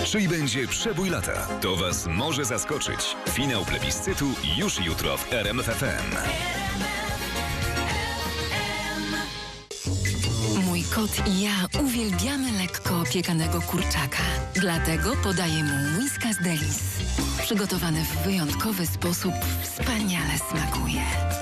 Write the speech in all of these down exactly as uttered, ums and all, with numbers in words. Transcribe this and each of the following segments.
Czyj będzie przebój lata? To Was może zaskoczyć. Finał plebiscytu już jutro w R M F F M. Mój kot i ja uwielbiamy lekko opiekanego kurczaka. Dlatego podaję mu Whiskas Delis. Przygotowany w wyjątkowy sposób wspaniale smakuje.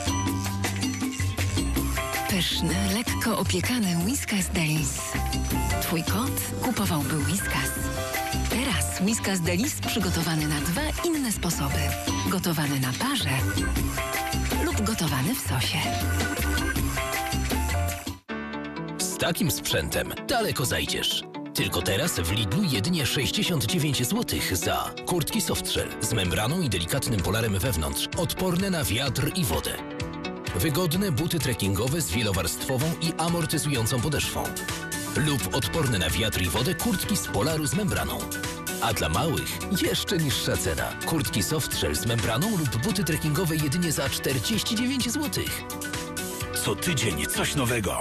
Pyszny, lekko opiekany Whiskas Delis. Twój kot kupowałby Whiskas. Teraz Whiskas Delis przygotowany na dwa inne sposoby. Gotowany na parze lub gotowany w sosie. Z takim sprzętem daleko zajdziesz. Tylko teraz w Lidlu jedynie sześćdziesiąt dziewięć złotych za kurtki Softshell z membraną i delikatnym polarem wewnątrz, odporne na wiatr i wodę. Wygodne buty trekkingowe z wielowarstwową i amortyzującą podeszwą. Lub odporne na wiatr i wodę kurtki z polaru z membraną. A dla małych jeszcze niższa cena. Kurtki Softshell z membraną lub buty trekkingowe jedynie za czterdzieści dziewięć złotych. Co tydzień coś nowego.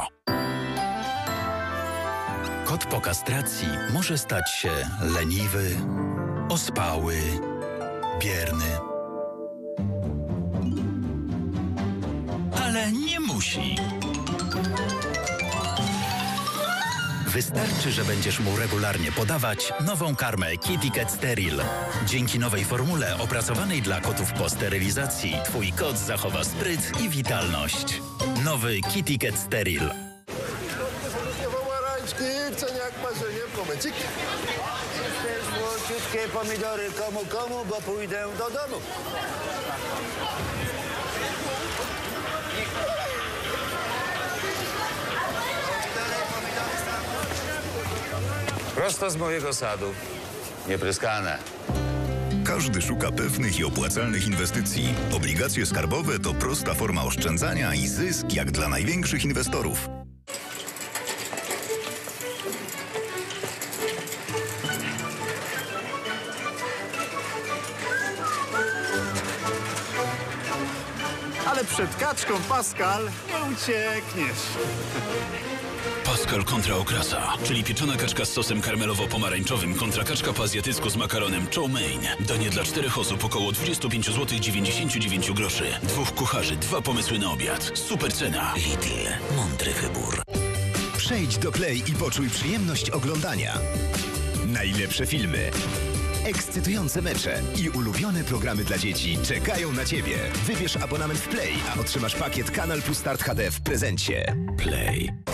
Kot po kastracji może stać się leniwy, ospały, bierny. Ale nie musi. Wystarczy, że będziesz mu regularnie podawać nową karmę Kitty Cat Steril. Dzięki nowej formule opracowanej dla kotów po sterylizacji twój kot zachowa spryt i witalność. Nowy Kitty Cat Steril. W cenie jak marzenie, momencik. Te złociutkie pomidory komu komu, bo pójdę do domu. Prosto z mojego sadu. Niepryskane. Każdy szuka pewnych i opłacalnych inwestycji. Obligacje skarbowe to prosta forma oszczędzania i zysk jak dla największych inwestorów. Ale przed kaczką, Pascal, nie uciekniesz. Pascal kontra okrasa, czyli pieczona kaczka z sosem karmelowo-pomarańczowym kontra kaczka po azjatycku z makaronem chow mein. Danie dla czterech osób około dwadzieścia pięć złotych dziewięćdziesiąt dziewięć groszy. Dwóch kucharzy, dwa pomysły na obiad. Super cena. Lidl. Mądry wybór. Przejdź do Play i poczuj przyjemność oglądania. Najlepsze filmy, ekscytujące mecze i ulubione programy dla dzieci czekają na Ciebie. Wybierz abonament w Play, a otrzymasz pakiet Kanal Plus Start H D w prezencie. Play.